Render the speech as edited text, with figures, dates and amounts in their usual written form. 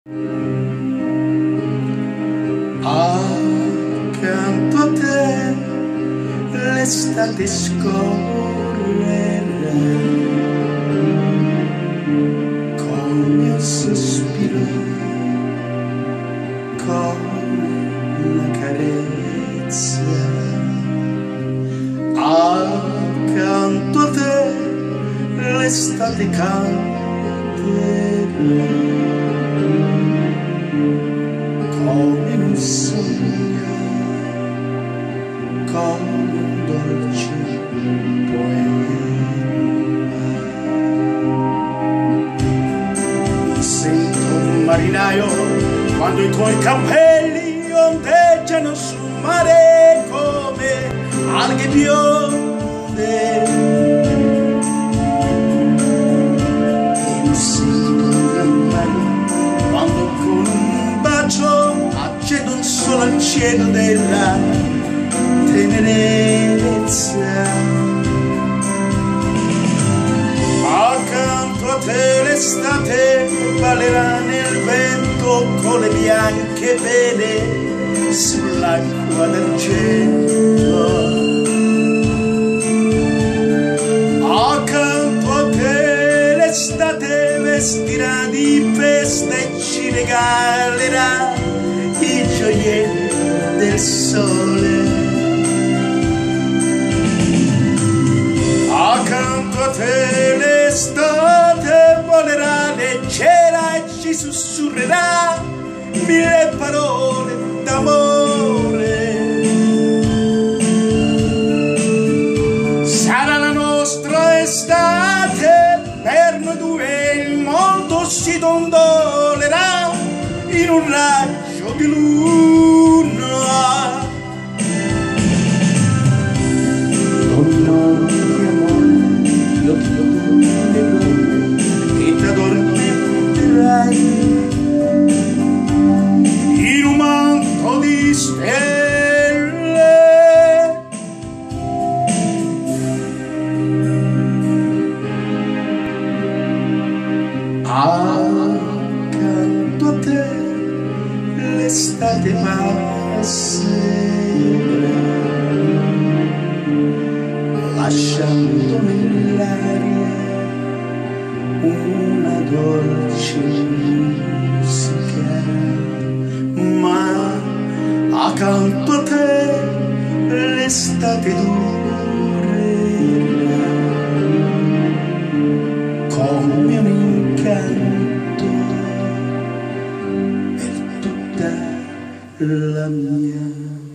Accanto a te l'estate scorrerà come un sospiro, come una carezza. Accanto a te l'estate canterà come un sogno, come un dolce poema. Mi sento un marinaio quando i tuoi capelli ondeggiano sul mare come alghe bionde. Mi sento un gran marinaio quando con un bacio accedo un solo al cielo della tenerezza. Accanto a te l'estate ballerà nel vento con le bianche vele sull'acqua d'argento. Accanto a te l'estate vestirà di festa e ci regalerà i gioielli del sole. Accanto a te l'estate volerà leggera e ci sussurrerà mille parole d'amore. Sarà la nostra estate, per noi due il mondo si dondolerà in un raggio di luna. Donna di amore, io ti dormirò e ti addormenterai in un manto di stelle. Accanto a te l'estate passerà, lasciando nell'aria una dolce musica. Ma accanto a te l'estate durerà come un incanto per tutta la mia